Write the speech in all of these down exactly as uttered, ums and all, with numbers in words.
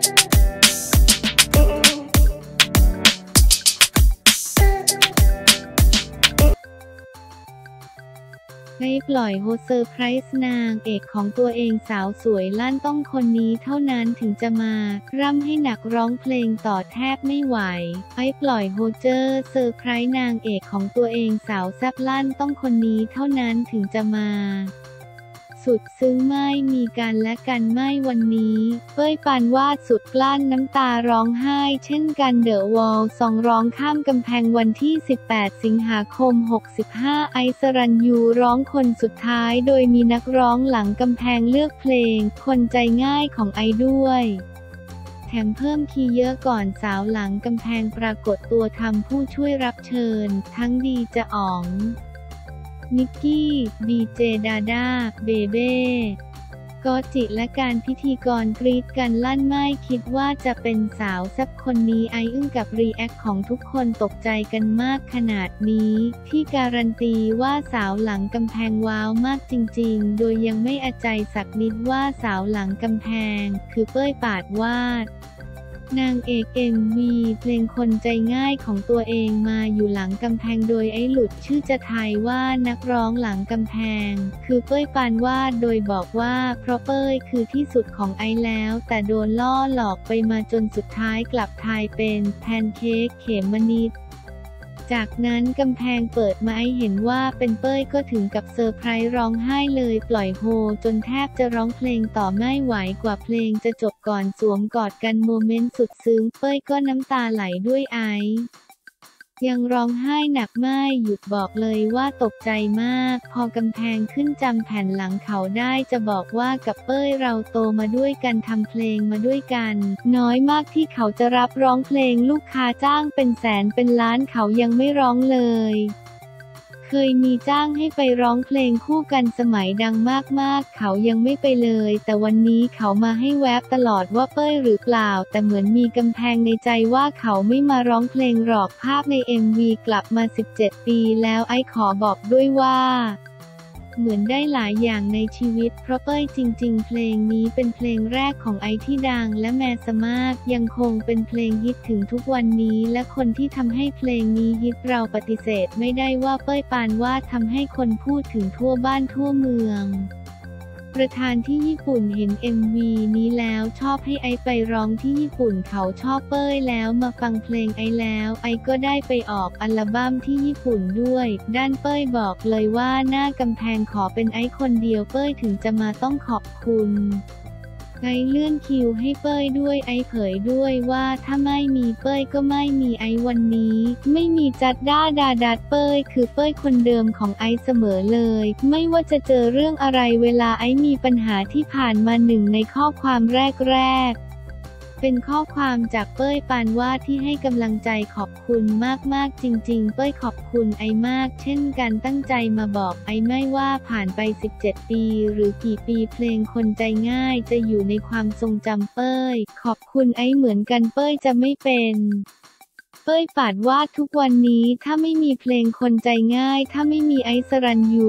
ให้ปล่อยโฮเซอร์ไพรส์นางเอกของตัวเองสาวสวยลั่นต้องคนนี้เท่านั้นถึงจะมาร่ำให้หนักร้องเพลงต่อแทบไม่ไหวให้ปล่อยโฮเจอร์เซอร์ไพรส์นางเอกของตัวเองสาวแซ่บลั่นต้องคนนี้เท่านั้นถึงจะมาสุดซึ้งไม่มีกันและกันไม่วันนี้เป้ยปานวาดสุดกลั้นน้ำตาร้องไห้เช่นกันเดอะวอลซองร้องข้ามกำแพงวันที่สิบแปดสิงหาคมหกสิบห้าไอซ์สรัญญูร้องคนสุดท้ายโดยมีนักร้องหลังกำแพงเลือกเพลงคนใจง่ายของไอด้วยแถมเพิ่มคีย์เยอะก่อนสาวหลังกำแพงปรากฏตัวทำผู้ช่วยรับเชิญทั้งดีเจอ๋องนิกกี้ดีเจดาด้าเบเบ้กอจิและการพิธีกรกรี๊ดกันลั่นไม่คิดว่าจะเป็นสาวแซ่บคนนี้ไออึ้งกับรีแอคของทุกคนตกใจกันมากขนาดนี้ที่การันตีว่าสาวหลังกำแพงว้าวมากจริงๆโดยยังไม่อาใจสักนิดว่าสาวหลังกำแพงคือเป้ยปาดวาดนางเอกเอ็มวีเพลงคนใจง่ายของตัวเองมาอยู่หลังกำแพงโดยไอ้หลุดชื่อจะทายว่านักร้องหลังกำแพงคือเป้ยปานวาดโดยบอกว่าเพราะเป้ยคือที่สุดของไอ้แล้วแต่โดนล่อหลอกไปมาจนสุดท้ายกลับทายเป็นแพนเค้กเขมมณิษฐ์จากนั้นกำแพงเปิดมาไอเห็นว่าเป็นเป้ยก็ถึงกับเซอร์ไพรส์ร้องไห้เลยปล่อยโฮจนแทบจะร้องเพลงต่อไม่ไหวกว่าเพลงจะจบก่อนสวมกอดกันโมเมนต์สุดซึ้งเป้ยก็น้ำตาไหลด้วยไอยังร้องไห้หนักไม่หยุดบอกเลยว่าตกใจมากพอกำแพงขึ้นจำแผ่นหลังเขาได้จะบอกว่ากับเป้ยเราโตมาด้วยกันทำเพลงมาด้วยกันน้อยมากที่เขาจะรับร้องเพลงลูกค้าจ้างเป็นแสนเป็นล้านเขายังไม่ร้องเลยเคยมีจ้างให้ไปร้องเพลงคู่กันสมัยดังมากๆเขายังไม่ไปเลยแต่วันนี้เขามาให้แวบตลอดว่าเป้ยหรือเปล่าแต่เหมือนมีกำแพงในใจว่าเขาไม่มาร้องเพลงหรอกภาพใน เอ็ม วี กลับมาสิบเจ็ดปีแล้วไอ้ขอบอกด้วยว่าเหมือนได้หลายอย่างในชีวิตเพราะเป้ยจริงๆเพลงนี้เป็นเพลงแรกของไอที่ดังและแมสมากยังคงเป็นเพลงฮิตถึงทุกวันนี้และคนที่ทำให้เพลงนี้ฮิตเราปฏิเสธไม่ได้ว่าเป้ยปานวาดทำให้คนพูดถึงทั่วบ้านทั่วเมืองประธานที่ญี่ปุ่นเห็น เอ็ม วี นี้แล้วชอบให้ไอไปร้องที่ญี่ปุ่นเขาชอบเป้ยแล้วมาฟังเพลงไอแล้วไอก็ได้ไปออกอัลบั้มที่ญี่ปุ่นด้วยด้านเป้ยบอกเลยว่าหน้ากำแพงขอเป็นไอคนเดียวเป้ยถึงจะมาต้องขอบคุณไอเลื่อนคิวให้เป้ยด้วยไอเผยด้วยว่าถ้าไม่มีเป้ยก็ไม่มีไอวันนี้ไม่มีจัดด้าดาดัดเป้ยคือเป้ยคนเดิมของไอเสมอเลยไม่ว่าจะเจอเรื่องอะไรเวลาไอมีปัญหาที่ผ่านมาหนึ่งในข้อความแรกๆเป็นข้อความจากเป้ยปานวาดที่ให้กำลังใจขอบคุณมากๆจริงๆเป้ยขอบคุณไอมากเช่นกันตั้งใจมาบอกไอไม่ว่าผ่านไปสิบเจ็ดปีหรือกี่ปีเพลงคนใจง่ายจะอยู่ในความทรงจำเป้ยขอบคุณไอเหมือนกันเป้ยจะไม่เป็นเป้ยปานวาดทุกวันนี้ถ้าไม่มีเพลงคนใจง่ายถ้าไม่มีไอซ์สรัญญู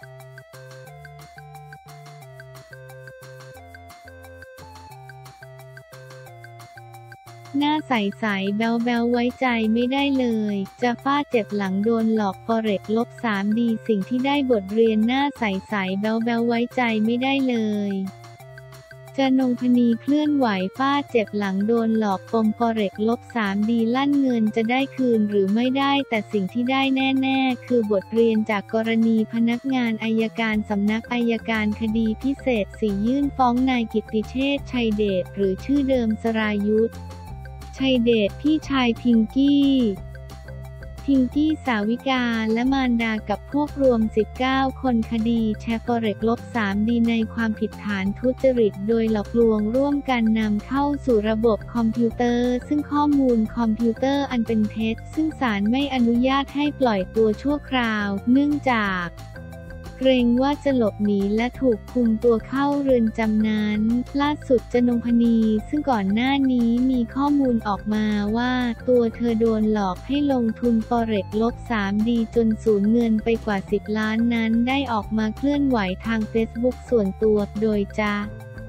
หน้าใสๆแบ๊วๆไว้ใจไม่ได้เลยจะฟาดเจ็บหลังโดนหลอกฟอเร็กซ์ลบสามดีสิ่งที่ได้บทเรียนหน้าใสๆแบ๊วๆไว้ใจไม่ได้เลยจะนงพนีเคลื่อนไหวฟาดเจ็บหลังโดนหลอกปมฟอเร็กซ์ลบสามดีลั่นเงินจะได้คืนหรือไม่ได้แต่สิ่งที่ได้แน่ๆคือบทเรียนจากกรณีพนักงานอัยการสำนักอัยการคดีพิเศษสี่ยื่นฟ้องนายกิตติเชษฐ์ชัยเดชหรือชื่อเดิมสรายุทธชัยเดชพี่ชายพิงกี้พิงกี้สาวิกาและมารดากับพวกรวมสิบเก้าคนคดีแชร์ฟอเร็กซ์ลบสามดีในความผิดฐานทุจริตโดยหลอกลวงร่วมกันนำเข้าสู่ระบบคอมพิวเตอร์ซึ่งข้อมูลคอมพิวเตอร์อันเป็นเท็จซึ่งศาลไม่อนุญาตให้ปล่อยตัวชั่วคราวเนื่องจากเกรงว่าจะหลบหนีและถูกคุมตัวเข้าเรือนจำนั้นล่าสุดจนงพนีซึ่งก่อนหน้านี้มีข้อมูลออกมาว่าตัวเธอโดนหลอกให้ลงทุนฟอเร็กซ์ลบสามดีจนสูญเงินไปกว่าสิบล้านนั้นได้ออกมาเคลื่อนไหวทางเฟซบุ๊กส่วนตัวโดยจะ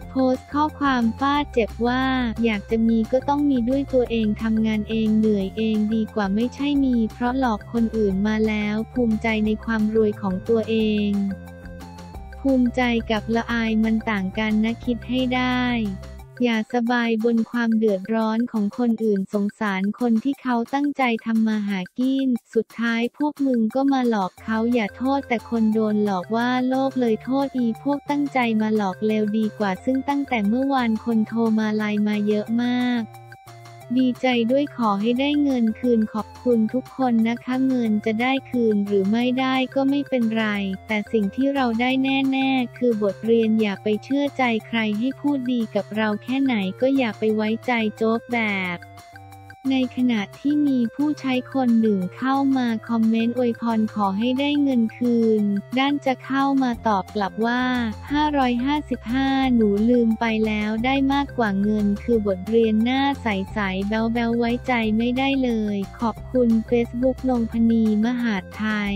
โพสต์ข้อความฟาดเจ็บว่าอยากจะมีก็ต้องมีด้วยตัวเองทำงานเองเหนื่อยเองดีกว่าไม่ใช่มีเพราะหลอกคนอื่นมาแล้วภูมิใจในความรวยของตัวเองภูมิใจกับละอายมันต่างกันนะคิดให้ได้อย่าสบายบนความเดือดร้อนของคนอื่นสงสารคนที่เขาตั้งใจทำมาหากินสุดท้ายพวกมึงก็มาหลอกเขาอย่าโทษแต่คนโดนหลอกว่าโลภเลยโทษอีพวกตั้งใจมาหลอกเลวดีกว่าซึ่งตั้งแต่เมื่อวานคนโทรมาไลน์มาเยอะมากดีใจด้วยขอให้ได้เงินคืนขอบคุณทุกคนนะคะเงินจะได้คืนหรือไม่ได้ก็ไม่เป็นไรแต่สิ่งที่เราได้แน่ๆคือบทเรียนอย่าไปเชื่อใจใครให้พูดดีกับเราแค่ไหนก็อย่าไปไว้ใจโจ๊กแบบในขณะที่มีผู้ใช้คนหนึ่งเข้ามาคอมเมนต์อวยพรขอให้ได้เงินคืนด้านจะเข้ามาตอบกลับว่าห้าร้อยห้าสิบห้าหนูลืมไปแล้วได้มากกว่าเงินคือบทเรียนหน้าใสๆแบ๊วๆไว้ใจไม่ได้เลยขอบคุณเฟซบุ๊กนงพนีมหาดไทย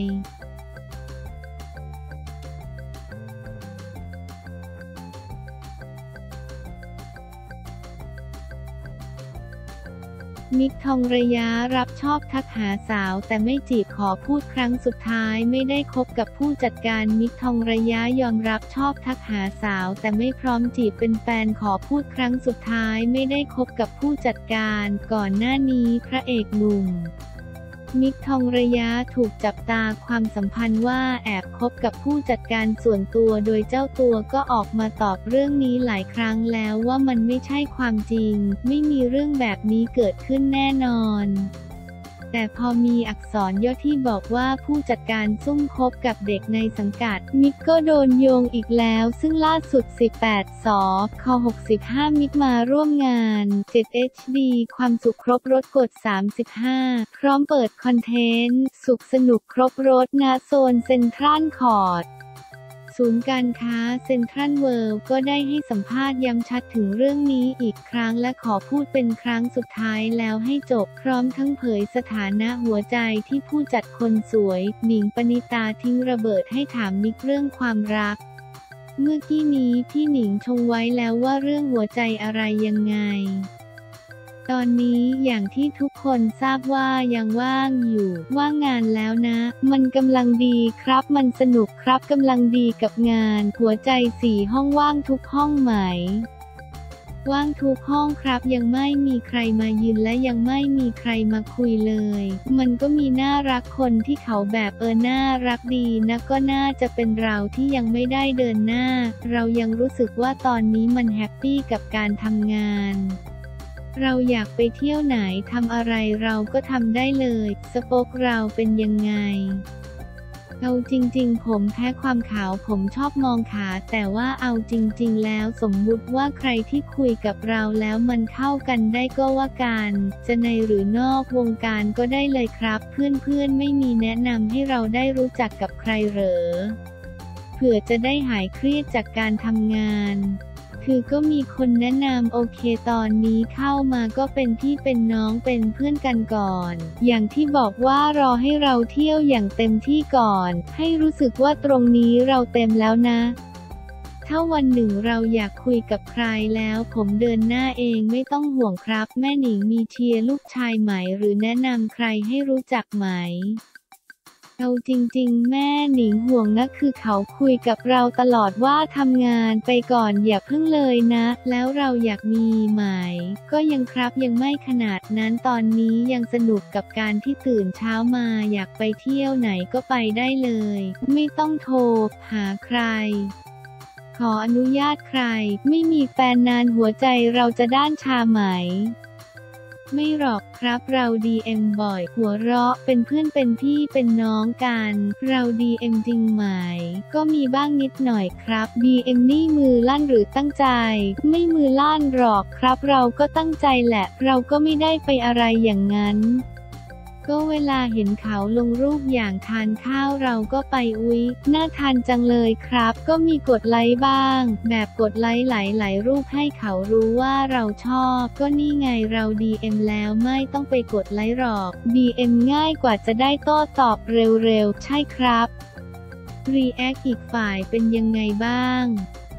มิกทองระยะรับชอบทักหาสาวแต่ไม่จีบขอพูดครั้งสุดท้ายไม่ได้คบกับผู้จัดการมิกทองระยะยอมรับชอบทักหาสาวแต่ไม่พร้อมจีบเป็นแฟนขอพูดครั้งสุดท้ายไม่ได้คบกับผู้จัดการก่อนหน้านี้พระเอกหนุ่มมิกทองระยะถูกจับตาความสัมพันธ์ว่าแอบคบกับผู้จัดการส่วนตัวโดยเจ้าตัวก็ออกมาตอบเรื่องนี้หลายครั้งแล้วว่ามันไม่ใช่ความจริงไม่มีเรื่องแบบนี้เกิดขึ้นแน่นอนแต่พอมีอักษรย่อที่บอกว่าผู้จัดการซุ่มคบกับเด็กในสังกัดมิกก็โดนโยงอีกแล้วซึ่งล่าสุดสิบแปด สค หกสิบห้ามิกมาร่วมงาน เจ็ด เอช ดี ความสุขครบรถกดสามสิบห้าพร้อมเปิดคอนเทนต์สุขสนุกครบรถณโซนเซ็นทรัลคอร์ทศูนย์การค้าเซ็นทรัลเวิลด์ก็ได้ให้สัมภาษณ์ย้ำชัดถึงเรื่องนี้อีกครั้งและขอพูดเป็นครั้งสุดท้ายแล้วให้จบพร้อมทั้งเผยสถานะหัวใจที่ผู้จัดคนสวยหนิงปณิตาทิ้งระเบิดให้ถามมิกเรื่องความรักเมื่อกี้นี้พี่หนิงชงไว้แล้วว่าเรื่องหัวใจอะไรยังไงตอนนี้อย่างที่ทุกคนทราบว่ายังว่างอยู่ว่างงานแล้วนะมันกำลังดีครับมันสนุกครับกำลังดีกับงานหัวใจสี่ห้องว่างทุกห้องไหมว่างทุกห้องครับยังไม่มีใครมายืนและยังไม่มีใครมาคุยเลยมันก็มีน่ารักคนที่เขาแบบเออน่ารักดีนะก็น่าจะเป็นเราที่ยังไม่ได้เดินหน้าเรายังรู้สึกว่าตอนนี้มันแฮปปี้กับการทำงานเราอยากไปเที่ยวไหนทำอะไรเราก็ทำได้เลยสปอกเราเป็นยังไงเอาจริงๆผมแพ้ความขาวผมชอบมองขาแต่ว่าเอาจริงๆแล้วสมมุติว่าใครที่คุยกับเราแล้วมันเข้ากันได้ก็ว่ากันจะในหรือนอกวงการก็ได้เลยครับเพื่อนๆไม่มีแนะนำให้เราได้รู้จักกับใครเหรอเผื่อจะได้หายเครียดจากการทำงานคือก็มีคนแนะนำโอเคตอนนี้เข้ามาก็เป็นพี่เป็นน้องเป็นเพื่อนกันก่อนอย่างที่บอกว่ารอให้เราเที่ยวอย่างเต็มที่ก่อนให้รู้สึกว่าตรงนี้เราเต็มแล้วนะถ้าวันหนึ่งเราอยากคุยกับใครแล้วผมเดินหน้าเองไม่ต้องห่วงครับแม่หนิงมีเชียร์ลูกชายไหมหรือแนะนำใครให้รู้จักไหมเอาจริงๆแม่หนิงห่วงนะคือเขาคุยกับเราตลอดว่าทำงานไปก่อนอย่าเพิ่งเลยนะแล้วเราอยากมีไหมก็ยังครับยังไม่ขนาดนั้นตอนนี้ยังสนุกกับการที่ตื่นเช้ามาอยากไปเที่ยวไหนก็ไปได้เลยไม่ต้องโทรหาใครขออนุญาตใครไม่มีแฟนนานหัวใจเราจะด้านชาไหมไม่หรอกครับเรา ดี เอ็ม บ่อยหัวเราะเป็นเพื่อนเป็นพี่เป็นน้องกันเรา ดี เอ็ม จริงไหมก็มีบ้างนิดหน่อยครับ ดี เอ็ม นี่มือลั่นหรือตั้งใจไม่มือลั่นหรอกครับเราก็ตั้งใจแหละเราก็ไม่ได้ไปอะไรอย่างนั้นก็เวลาเห็นเขาลงรูปอย่างทานข้าวเราก็ไปอุ๊ยน่าทานจังเลยครับก็มีกดไลค์บ้างแบบกดไลค์หลายๆรูปให้เขารู้ว่าเราชอบก็นี่ไงเรา ดี เอ็ม แล้วไม่ต้องไปกดไลค์หรอก ดี เอ็ม ง่ายกว่าจะได้โต้ตอบเร็วๆใช่ครับรีแอคอีกฝ่ายเป็นยังไงบ้าง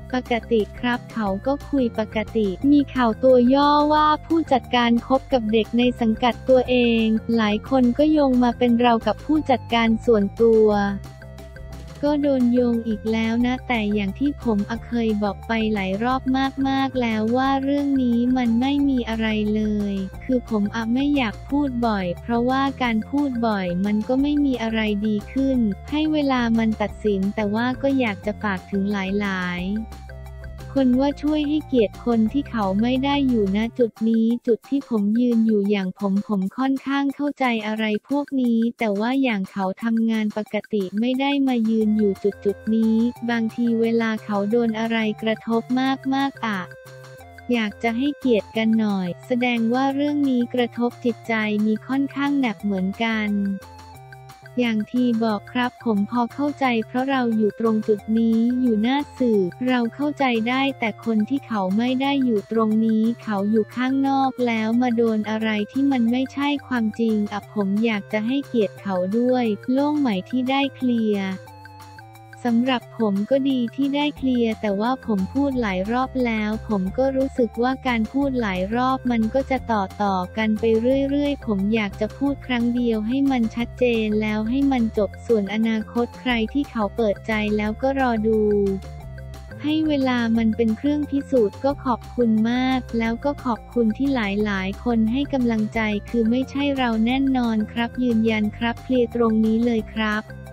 ปกติครับเขาก็คุยปกติ มีข่าวตัวย่อว่าผู้จัดการคบกับเด็กในสังกัดตัวเอง หลายคนก็โยงมาเป็นเรากับผู้จัดการส่วนตัวก็โดนโยงอีกแล้วนะแต่อย่างที่ผมอะเคยบอกไปหลายรอบมากๆแล้วว่าเรื่องนี้มันไม่มีอะไรเลยคือผมอะไม่อยากพูดบ่อยเพราะว่าการพูดบ่อยมันก็ไม่มีอะไรดีขึ้นให้เวลามันตัดสินแต่ว่าก็อยากจะฝากถึงหลายๆคนว่าช่วยให้เกียรติคนที่เขาไม่ได้อยู่ณจุดนี้จุดที่ผมยืนอยู่อย่างผมผมค่อนข้างเข้าใจอะไรพวกนี้แต่ว่าอย่างเขาทำงานปกติไม่ได้มายืนอยู่จุดจุดนี้บางทีเวลาเขาโดนอะไรกระทบมากๆอ่ะอยากจะให้เกียรติกันหน่อยแสดงว่าเรื่องนี้กระทบจิตใจมีค่อนข้างหนักเหมือนกันอย่างที่บอกครับผมพอเข้าใจเพราะเราอยู่ตรงจุดนี้อยู่หน้าสื่อเราเข้าใจได้แต่คนที่เขาไม่ได้อยู่ตรงนี้เขาอยู่ข้างนอกแล้วมาโดนอะไรที่มันไม่ใช่ความจริงอ่ะผมอยากจะให้เกียรติเขาด้วยโล่งไหมที่ได้เคลียร์สำหรับผมก็ดีที่ได้เคลียร์แต่ว่าผมพูดหลายรอบแล้วผมก็รู้สึกว่าการพูดหลายรอบมันก็จะต่อต่อกันไปเรื่อยๆผมอยากจะพูดครั้งเดียวให้มันชัดเจนแล้วให้มันจบส่วนอนาคตใครที่เขาเปิดใจแล้วก็รอดูให้เวลามันเป็นเครื่องพิสูจน์ก็ขอบคุณมากแล้วก็ขอบคุณที่หลายๆคนให้กำลังใจคือไม่ใช่เราแน่นอนครับยืนยันครับเคลียร์ตรงนี้เลยครับ